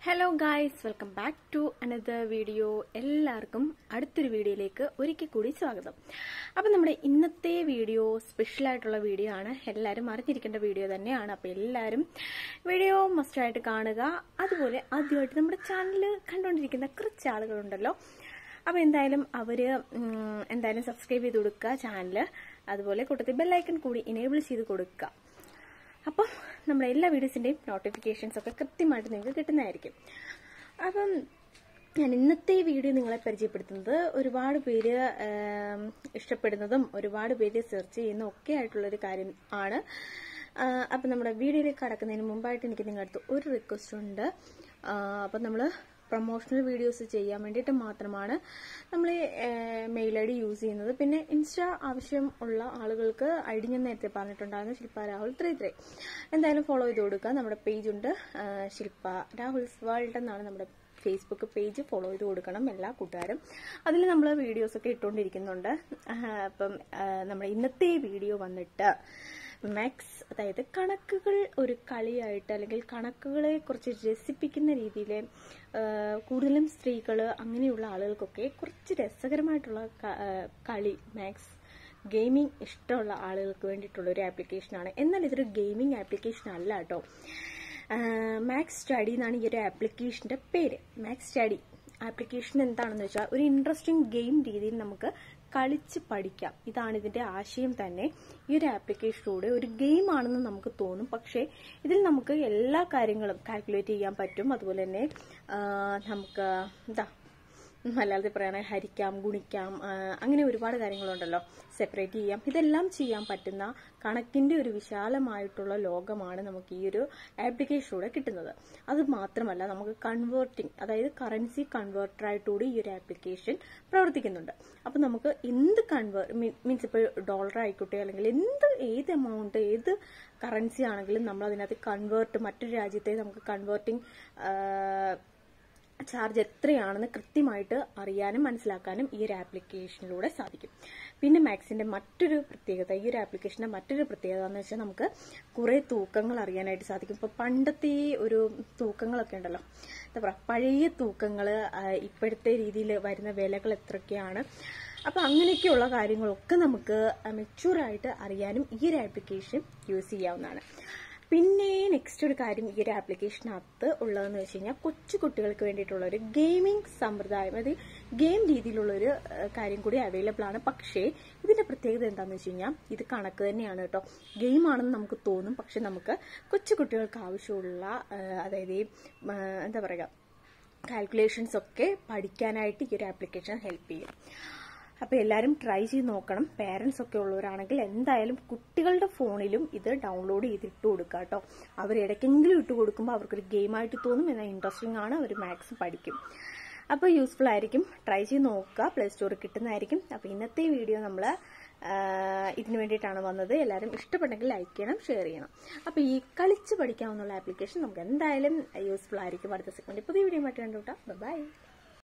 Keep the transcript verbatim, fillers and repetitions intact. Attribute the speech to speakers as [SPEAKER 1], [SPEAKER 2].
[SPEAKER 1] Hello guys, welcome back to another video. എല്ലാവർക്കും അടുത്തൊരു വീഡിയോയിലേക്ക് ഒരിക്കൽ കൂടി സ്വാഗതം. അപ്പം നമ്മുടെ ഇന്നത്തെ വീഡിയോ സ്പെഷ്യലായിട്ടുള്ള വീഡിയോ ആണ്. എല്ലാവരും അറിഞ്ഞിരിക്കേണ്ട വീഡിയോ തന്നെയാണ്. അപ്പം എല്ലാവരും വീഡിയോ മസ്റ്റായിട്ട് കാണുക. അതുപോലെ ആദ്യമായിട്ട് നമ്മുടെ ചാനൽ കണ്ടുകൊണ്ടിരിക്കുന്ന കുറച്ച് ആളുകളുണ്ടല്ലോ, അപ്പം എന്തായാലും അവർ എന്തായാലും സബ്സ്ക്രൈബ് ചെയ്ത് കൊടുക്കുക ചാനൽ. അതുപോലെ കൂട്ടത്തിൽ ബെല്ലൈക്കൺ കൂടി എനേബിൾ ചെയ്ത് കൊടുക്കുക. അപ്പം നമ്മുടെ എല്ലാ വീഡിയോസിൻ്റെയും നോട്ടിഫിക്കേഷൻസ് ഒക്കെ കൃത്യമായിട്ട് നിങ്ങൾക്ക് കിട്ടുന്നതായിരിക്കും. അപ്പം ഞാൻ ഇന്നത്തെ വീഡിയോ നിങ്ങളെ പരിചയപ്പെടുത്തുന്നത് ഒരുപാട് പേര് ഇഷ്ടപ്പെടുന്നതും ഒരുപാട് പേര് സെർച്ച് ചെയ്യുന്നതും ഒക്കെ ആയിട്ടുള്ളൊരു കാര്യം ആണ്. അപ്പം നമ്മുടെ വീഡിയോയിലേക്ക് കടക്കുന്നതിന് മുമ്പായിട്ട് എനിക്ക് നിങ്ങളുടെ അടുത്ത് ഒരു റിക്വസ്റ്റ് ഉണ്ട്. അപ്പം നമ്മൾ പ്രൊമോഷണൽ വീഡിയോസ് ചെയ്യാൻ വേണ്ടിയിട്ട് മാത്രമാണ് നമ്മൾ മെയിൽ ഐ ഡി യൂസ് ചെയ്യുന്നത്. പിന്നെ ഇൻസ്റ്റാ ആവശ്യം ഉള്ള ആളുകൾക്ക് ഐ ഡി ഞാൻ നേരത്തെ പറഞ്ഞിട്ടുണ്ടായിരുന്നു, ശില്പ രാഹുൽ ത്രീ ത്രീ. എന്തായാലും ഫോളോ ചെയ്ത് കൊടുക്കുക. നമ്മുടെ പേജുണ്ട്, ശില്പ രാഹുൽസ് വേൾഡ് എന്നാണ് നമ്മുടെ ഫേസ്ബുക്ക് പേജ്. ഫോളോ ചെയ്ത് കൊടുക്കണം എല്ലാ കൂട്ടുകാരും. അതിൽ നമ്മൾ വീഡിയോസൊക്കെ ഇട്ടുകൊണ്ടിരിക്കുന്നുണ്ട്. അപ്പം നമ്മുടെ ഇന്നത്തെ വീഡിയോ വന്നിട്ട് മാത്സ്, അതായത് കണക്കുകൾ ഒരു കളിയായിട്ട് അല്ലെങ്കിൽ കണക്കുകളെ കുറിച്ച് രസിപ്പിക്കുന്ന രീതിയിൽ കൂടുതലും സ്ത്രീകൾ അങ്ങനെയുള്ള ആളുകൾക്കൊക്കെ കുറച്ച് രസകരമായിട്ടുള്ള കളി, മാത്സ് ഗെയിമിംഗ് ഇഷ്ടമുള്ള ആളുകൾക്ക് വേണ്ടിയിട്ടുള്ള ഒരു ആപ്ലിക്കേഷനാണ്. എന്നാൽ ഇതൊരു ഗെയിമിംഗ് ആപ്ലിക്കേഷൻ അല്ല കേട്ടോ. മാത്സ് സ്റ്റഡി എന്നാണ് ഈ ഒരു ആപ്ലിക്കേഷന്റെ പേര്. മാത്സ് സ്റ്റഡി ആപ്ലിക്കേഷൻ എന്താണെന്ന് വെച്ചാൽ ഒരു ഇൻട്രസ്റ്റിംഗ് ഗെയിം രീതിയിൽ നമുക്ക് കളിച്ച് പഠിക്കാം. ഇതാണ് ഇതിന്റെ ആശയം തന്നെ. ഈ ഒരു ആപ്ലിക്കേഷനിലൂടെ ഒരു ഗെയിം ആണെന്ന് നമുക്ക് തോന്നും, പക്ഷേ ഇതിൽ നമുക്ക് എല്ലാ കാര്യങ്ങളും കാൽക്കുലേറ്റ് ചെയ്യാൻ പറ്റും. അതുപോലെ തന്നെ നമുക്ക് എന്താ മലയാളത്തിൽ പറയുകയാണെങ്കിൽ ഹരിക്കാം, ഗുണിക്കാം, അങ്ങനെ ഒരുപാട് കാര്യങ്ങളുണ്ടല്ലോ, സെപ്പറേറ്റ് ചെയ്യാം. ഇതെല്ലാം ചെയ്യാൻ പറ്റുന്ന കണക്കിന്റെ ഒരു വിശാലമായിട്ടുള്ള ലോകമാണ് നമുക്ക് ഈ ഒരു ആപ്ലിക്കേഷനിലൂടെ കിട്ടുന്നത്. അത് മാത്രമല്ല, നമുക്ക് കൺവേർട്ടിങ്, അതായത് കറൻസി കൺവേർട്ടറായിട്ടൂടെ ഈ ഒരു ആപ്ലിക്കേഷൻ പ്രവർത്തിക്കുന്നുണ്ട്. അപ്പം നമുക്ക് എന്ത് കൺവേർ മീൻസ് ഇപ്പോൾ ഡോളർ ആയിക്കോട്ടെ അല്ലെങ്കിൽ എന്ത് ഏത് എമൗണ്ട് ഏത് കറൻസി ആണെങ്കിലും നമ്മൾ അതിനകത്ത് കൺവേർട്ട്, മറ്റൊരു രാജ്യത്തെ നമുക്ക് കൺവേർട്ടിങ് ചാർജ് എത്രയാണെന്ന് കൃത്യമായിട്ട് അറിയാനും മനസ്സിലാക്കാനും ഈ ഒരു ആപ്ലിക്കേഷനിലൂടെ സാധിക്കും. പിന്നെ മാത്സിന്റെ മറ്റൊരു പ്രത്യേകത, ഈ ഒരു ആപ്ലിക്കേഷന്റെ മറ്റൊരു പ്രത്യേകത എന്ന് വെച്ചാൽ നമുക്ക് കുറെ തൂക്കങ്ങൾ അറിയാനായിട്ട് സാധിക്കും. ഇപ്പൊ പണ്ടത്തെ ഒരു തൂക്കങ്ങളൊക്കെ ഉണ്ടല്ലോ, എന്താ പറയുക, പഴയ തൂക്കങ്ങൾ, ഇപ്പോഴത്തെ രീതിയിൽ വരുന്ന വിലകൾ എത്രയൊക്കെയാണ്, അപ്പൊ അങ്ങനെയൊക്കെയുള്ള കാര്യങ്ങളൊക്കെ നമുക്ക് മെച്യൂറായിട്ട് അറിയാനും ഈ ഒരു ആപ്ലിക്കേഷൻ യൂസ് ചെയ്യാവുന്നതാണ്. പിന്നെ നെക്സ്റ്റ് ഒരു കാര്യം ഈ ഒരു ആപ്ലിക്കേഷനകത്ത് ഉള്ളതെന്ന് വെച്ച് കഴിഞ്ഞാൽ കൊച്ചു കുട്ടികൾക്ക് വേണ്ടിയിട്ടുള്ള ഒരു ഗെയിമിംഗ് സമ്പ്രദായം, അത് ഗെയിം രീതിയിലുള്ളൊരു കാര്യം കൂടി അവൈലബിൾ ആണ്. പക്ഷേ ഇതിന്റെ പ്രത്യേകത എന്താണെന്ന് വെച്ച് കഴിഞ്ഞാൽ ഇത് കണക്ക് തന്നെയാണ് കേട്ടോ. ഗെയിം ആണെന്ന് നമുക്ക് തോന്നും, പക്ഷെ നമുക്ക് കൊച്ചു കുട്ടികൾക്ക് ആവശ്യമുള്ള, അതായത് എന്താ പറയുക, കാൽക്കുലേഷൻസ് ഒക്കെ പഠിക്കാനായിട്ട് ഈ ഒരു ആപ്ലിക്കേഷൻ ഹെൽപ്പ് ചെയ്യും. അപ്പോൾ എല്ലാവരും ട്രൈ ചെയ്ത് നോക്കണം. പേരൻസ് ഒക്കെ ഉള്ളവരാണെങ്കിൽ എന്തായാലും കുട്ടികളുടെ ഫോണിലും ഇത് ഡൗൺലോഡ് ചെയ്തിട്ട് കൊടുക്കുക കേട്ടോ. അവർ ഇടയ്ക്കെങ്കിലും ഇട്ട് കൊടുക്കുമ്പോൾ അവർക്കൊരു ഗെയിമായിട്ട് തോന്നും, എന്നാൽ ഇൻട്രസ്റ്റിംഗ് ആണ്, അവർ മാത്സ് പഠിക്കും. അപ്പോൾ യൂസ്ഫുൾ ആയിരിക്കും, ട്രൈ ചെയ്ത് നോക്കുക. പ്ലേ സ്റ്റോറിൽ കിട്ടുന്നതായിരിക്കും. അപ്പോൾ ഇന്നത്തെ വീഡിയോ നമ്മൾ ഇതിന് വേണ്ടിയിട്ടാണ് വന്നത്. എല്ലാവരും ഇഷ്ടപ്പെട്ടെങ്കിൽ ലൈക്ക് ചെയ്യണം, ഷെയർ ചെയ്യണം. അപ്പോൾ ഈ കളിച്ച് പഠിക്കാവുന്ന ആപ്ലിക്കേഷൻ നമുക്ക് എന്തായാലും യൂസ്ഫുൾ ആയിരിക്കും. അടുത്ത സെക്കൻഡ് പുതിയ വീഡിയോ ആയിട്ട് കണ്ടുകൂട്ടാം. ബൈ.